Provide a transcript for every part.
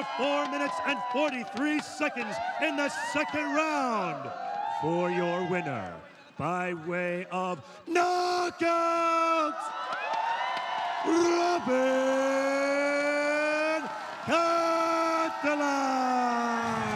to 4 minutes and 43 seconds in the second round for your winner by way of knockout, Robin Catalan.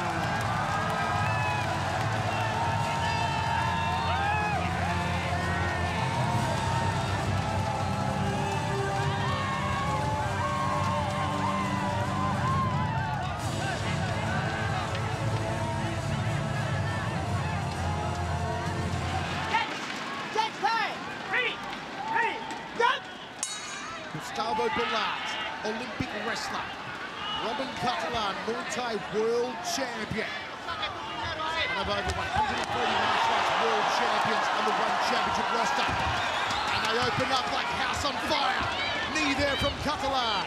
Gustavo Balart, Olympic wrestler. Robin Catalan, Muay Thai world champion. One of over 140 martial arts world champions on the One Championship roster. And they open up like house on fire. Knee there from Catalan.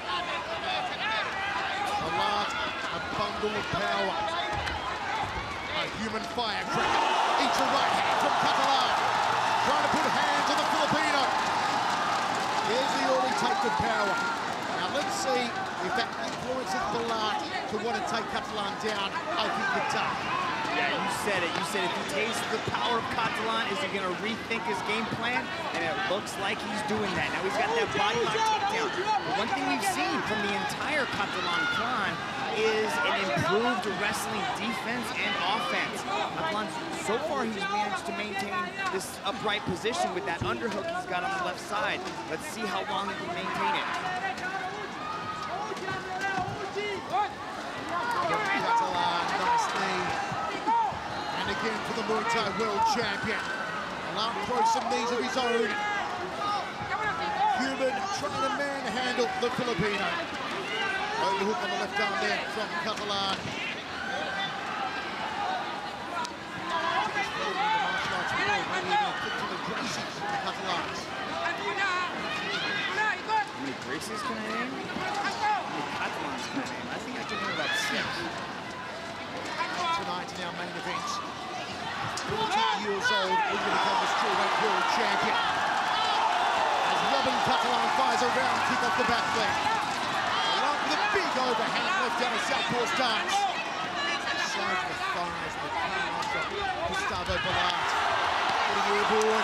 Balart, a bundle of power. A human firecracker. Each a right hand from Catalan. Trying to put hands on the Filipino. Here's the early take of power. Now let's see if that influences Balart to want to take Catalan down. I think it does. Yeah, you said it. You said if he tastes the power of Catalan, is he going to rethink his game plan? And it looks like he's doing that. Now he's got that body lock takedown. But one thing we've seen from the entire Catalan clan is an improved wrestling defense and offense. Catalan, so far he's managed to maintain this upright position with that underhook he's got on the left side. Let's see how long he can maintain it. Catalan, nice knee. And again for the Muay Thai world champion. Balart throws some knees of his own. Cuban trying to manhandle the Filipino. Overhook on the left arm there from Catalan. How many Gracies can I name? How many Catalans can I name? I think I can name about 6. Tonight in our main event, 14 years old, will become the strawweight world champion. As Robin Catalan fires a round kick off the back leg. Balart with a big overhand left down a southpaw stance. Side the thighs of the calves of Gustavo Balart. Getting airborne.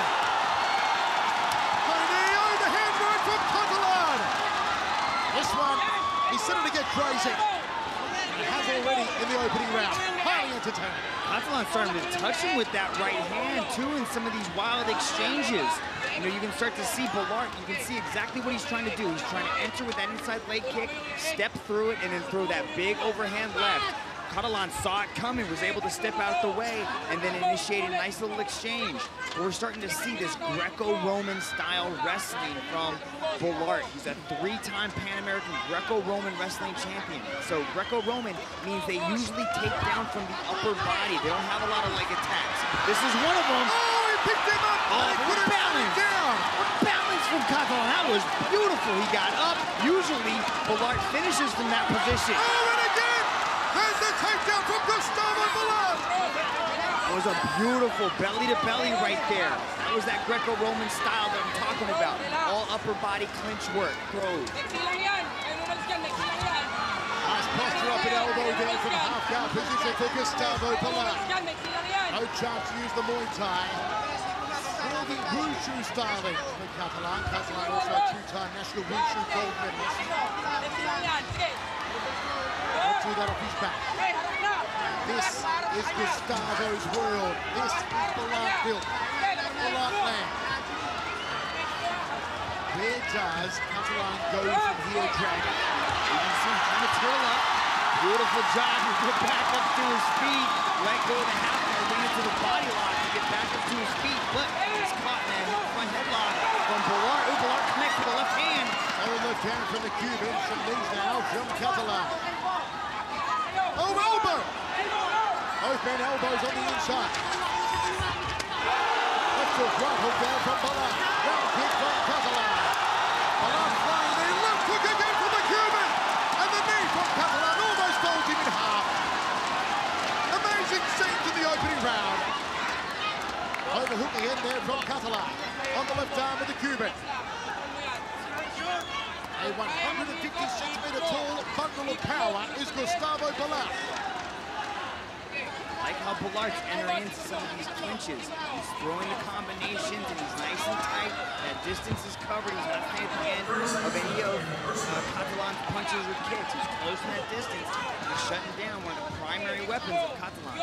Overhand right from Catalan. This one, he's starting to get crazy. He has already in the opening round. Highly entertaining. Catalan's starting to touch him with that right hand, too, in some of these wild exchanges. You know, you can start to see Balart, you can see exactly what he's trying to do. He's trying to enter with that inside leg kick, step through it, and then throw that big overhand left. Catalan saw it coming, was able to step out the way, and then initiate a nice little exchange. We're starting to see this Greco-Roman style wrestling from Balart. He's a 3-time Pan American Greco-Roman wrestling champion. So Greco-Roman means they usually take down from the upper body. They don't have a lot of leg attacks. This is one of them. Oh, he picked him up! Oh, what balance! Down. What balance from Catalan. That was beautiful. He got up. Usually, Balart finishes from that position. Oh, and again! There's the takedown from Gustavo Balart! That was a beautiful belly-to-belly right there. That was that Greco-Roman style that I'm talking about. All upper body clinch work, throws. Nice posture up at elbow there from half-guard position for Gustavo Balart. No chance to use the Muay Thai. Or the Wushu styling for Catalan. Catalan also a 2-time national Wushu gold medalist. Let's do that off his back. This is Gustavo's world. This is Balart built. Balart land. Where does Catalan go from here, Dragon? You can see him trying to twirl up. Beautiful job. He get back up to his feet. Let go of the half guard, lean into the body lock to get back up to his feet. But he's caught in that front headlock from Balart. Ooh, Balart connects with the left hand. Solid left hand from the Cuban. Some knees now from Catalan. Oh, elbow! Both men elbows on the inside. Left hook, right hook down from Balart. Round kick from Catalan. Balart flying there. Left hook again from the Cuban. And the knee from Catalan almost folds him in half. Amazing scenes in the opening round. Overhook again there from Catalan. On the left arm of the Cuban. A 150-centimeter tall bundle of power. Gustavo Balart. Like how Balart's entering into some of these clinches. He's throwing the combinations and he's nice and tight. That distance is covered. He's not staying at the end of any of Catalan's punches or kicks. He's closing that distance. He's shutting down one of the primary weapons of Catalan.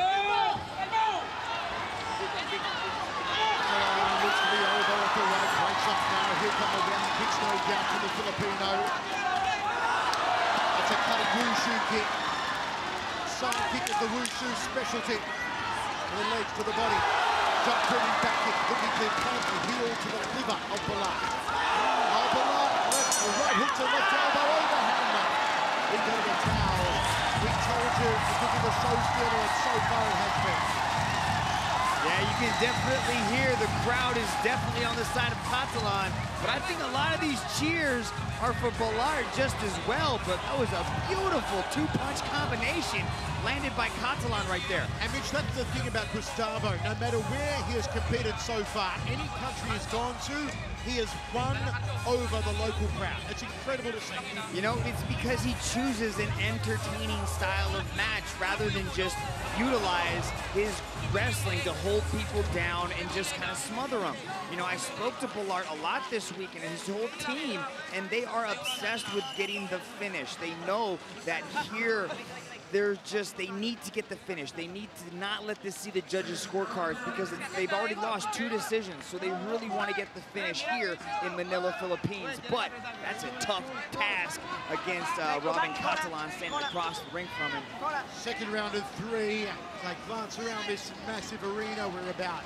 Catalan looks to be over at the right. Breaks up now. Here come the round kicks, no doubt, from the Filipino. That's a cutting wushu kick. Side kick is the wushu specialty. To the legs, to the body. Jump turning back kick, looking to plant the heel to the liver of Balart. Balart left, the right hook to left elbow, overhand now. Into the towel. We told you it could be the show stealer, and so far it has been. Yeah, you can definitely hear the crowd is definitely on the side of Catalan, but I think a lot of these cheers are for Balart just as well, but that was a beautiful two-punch combination landed by Catalan right there. And Mitch, that's the thing about Gustavo. No matter where he has competed so far, any country he's gone to, he has won over the local crowd. It's incredible to see. You know, it's because he chooses an entertaining style of match rather than just utilize his wrestling to hold people down and just kind of smother them. You know, I spoke to Balart a lot this week and his whole team, and they are obsessed with getting the finish. They know that here, they need to get the finish. They need to not let this see the judges' scorecards because they've already lost 2 decisions, so they really want to get the finish here in Manila, Philippines. But that's a tough task against Robin Catalan standing across the ring from him. Second round of 3. As I glance around this massive arena, we're about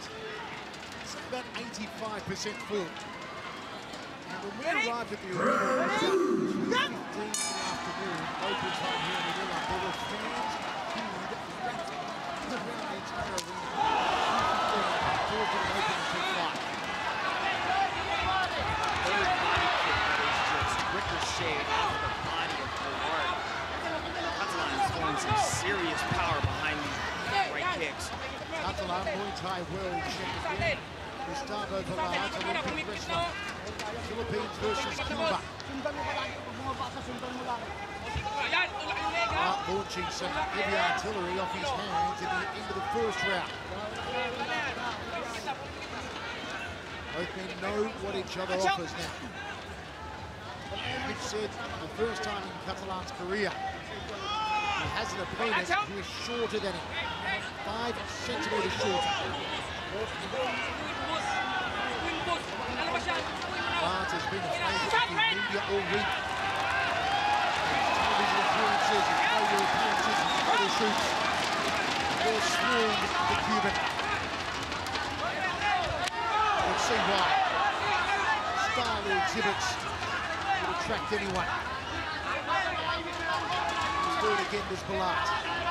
85% full. And when we arrived at the arena, it was 15 in the afternoon, local time here in Manila. There were fans queued wrapped around the entire arena. 2:15, doors didn't open until 5. Third body kick that is just ricocheted off of the body of Balart. Catalan is throwing some serious power behind these right kicks. Catalan, Muay Thai world champion. Gustavo Balart, Olympic wrestler. Philippines versus Cuba. Launching some heavy artillery off his hands at the end of the first round. Both men know what each other offers now. As Mitch said, the first time in Catalan's career, he has an opponent who is shorter than him. 5 centimeters shorter. Balart has been a favourite in media all week. Television appearances, and radio appearances, and photo shoots. They're swarmed the Cuban. You can see why. Style he exhibits would attract anyone. He's third again was Balart.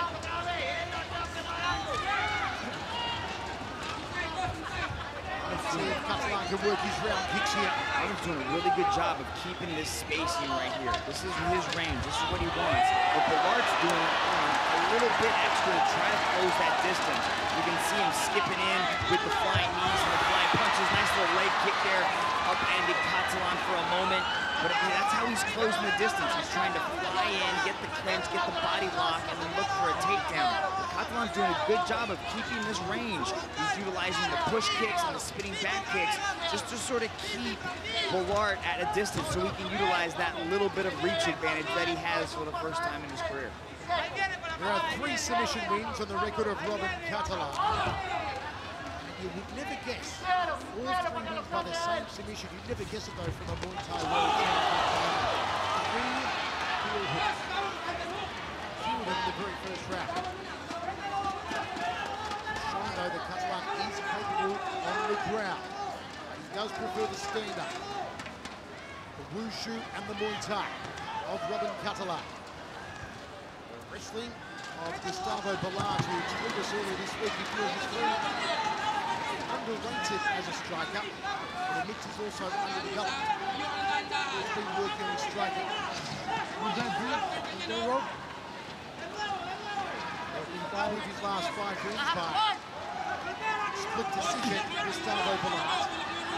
Let's see if Catalan can work his round kicks here. Robin's doing a really good job of keeping this spacing right here. This is his range. This is what he wants. But Balart's doing a little bit extra to try to close that distance. You can see him skipping in with the flying knees and the flying punches. Nice little leg kick there. Upended Catalan for a moment. But that's how he's closing the distance. He's trying to fly in, get the clinch, get the body lock, and then look for a takedown. Catalan's doing a good job of keeping this range. He's utilizing the push kicks and the spinning back kicks just to sort of keep Balart at a distance so he can utilize that little bit of reach advantage that he has for the first time in his career. There are 3 submission wins on the record of Robin Catalan. You would never guess. All 3 wins by the same submission. You'd never guess it, though, from a Muay Thai world champion. 3 heel hooks. 2 of them in the very first round. Showing, though, that Catalan is capable on the ground. But he does prefer the stand-up. The wushu and the Muay Thai of Robin Catalan. The wrestling of Gustavo Balart, who told us earlier this week he feels he's very underrated as a striker, but admits he's also underdeveloped. He's been working on striking. Was that good, Rob? In 5 of his last 5 wins by split decision, Gustavo Balart.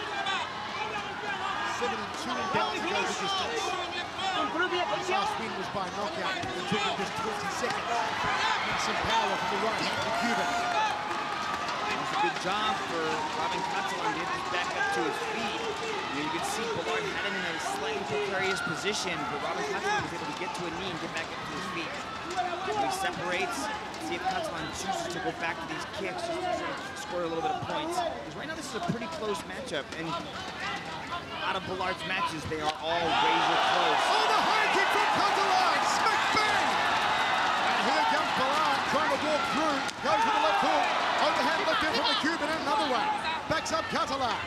72 and down to go the distance. His last win was by knockout. It took him just 27 seconds. And some power from the right hand of Cuban. It's a good job for Robin Catalan to get this back up to his feet. You can see Balart had him in a slightly precarious position, but Robin Catalan was able to get to a knee and get back up to his feet. When he separates, see if Catalan chooses to go back to these kicks just to sort of score a little bit of points. Because right now this is a pretty close matchup, and out of Ballart's matches, they are all razor close. Oh, the high kick from Catalan! Smack bang! And here comes Balart trying to walk through. Goes with the left hook. Overhand left in from the Cuban and another way. Backs up Catalan.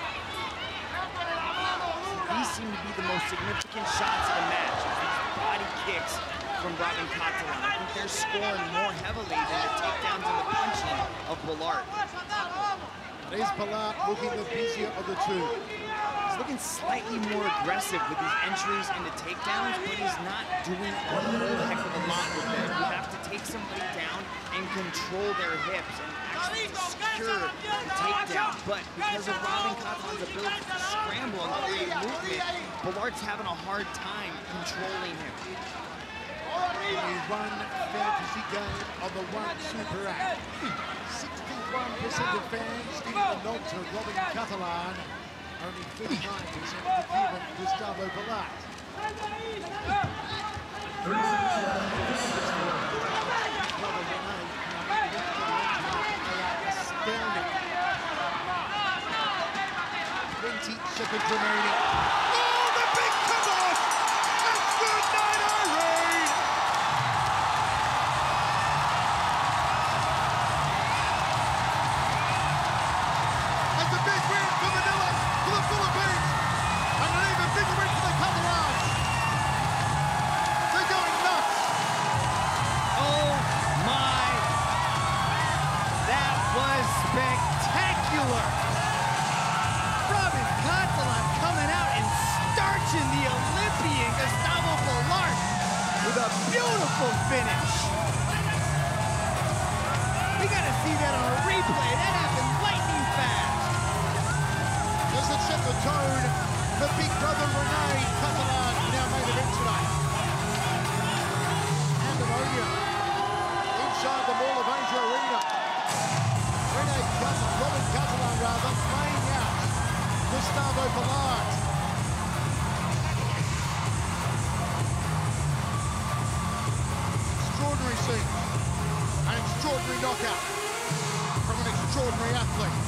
These seem to be the most significant shots of the match. These body kicks from Robin Catalan. I think they're scoring more heavily than the takedowns and the punching of Balart. It is Balart looking the busier of the two. He's looking slightly more aggressive with these entries into takedowns, but he's not doing a whole heck of a lot with them. You have to take somebody down and control their hips and actually secure the takedown. But because of Robin Catalan's ability to scramble and create movement, Ballart's having a hard time controlling him. The one fantasy game of the one super app. 61% of fans giving the nod to Robin Catalan. Only 39% of the Cuban Gustavo Balart. Astounding. 20 seconds remaining. Oh, the big cover! It's good night, Irene! And the big win for Manila, for the Philippines, and an even bigger win for the Catalans. They're going nuts. Oh my, that was spectacular. Robin Catalan coming out and starching the Olympian Gustavo Balart with a beautiful finish. We gotta see that on a replay. That happened lightning fast. Does it set the tone for big brother Rene Catalan in our main event tonight? Pandemonium inside the Mall of Asia Arena. Robin Catalan playing out Gustavo Balart. Extraordinary scene. An extraordinary knockout from an extraordinary athlete.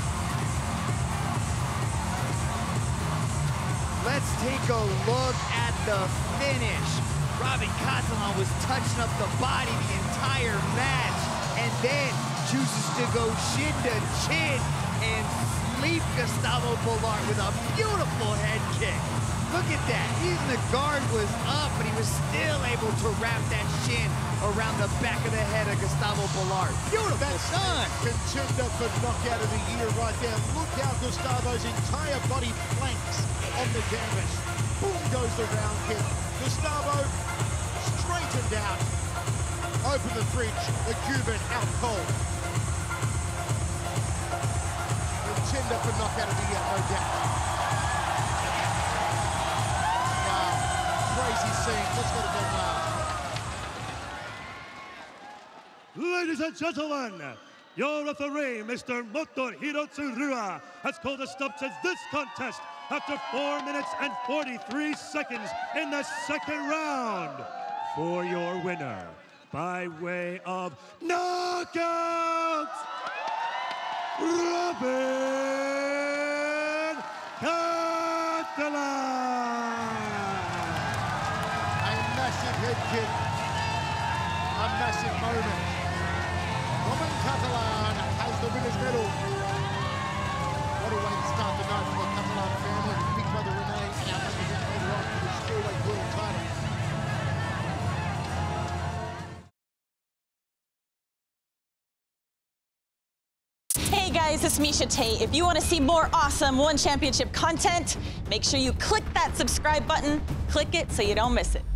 Let's take a look at the finish. Robin Catalan was touching up the body the entire match, and then chooses to go shin to chin and sleep Gustavo Balart with a beautiful head kick. Look at that. Even the guard was up, but he was still able to wrap that shin around the back of the head of Gustavo Balart. Beautiful done. Contender for knockout of the year right there. Look how Gustavo's entire body flanks on the canvas. Boom goes the round kick. Gustavo straightened out. Open the fridge. The Cuban out cold. Contender for knockout of the year, no doubt. Wow. Crazy scene. Let's go to Del Mar. Ladies and gentlemen, your referee, Mr. Motohiro Tsurua, has called a stop to this contest after 4 minutes and 43 seconds in the second round. For your winner, by way of knockout, Robin Catalan. A massive head kick. A massive moment. Robin Catalan has the winner's medal. What a way to start the night for the Catalan family. Big brother Rene and our main event later on for the strawweight world title. Hey guys, it's Misha Tate. If you want to see more awesome One Championship content, make sure you click that subscribe button. Click it so you don't miss it.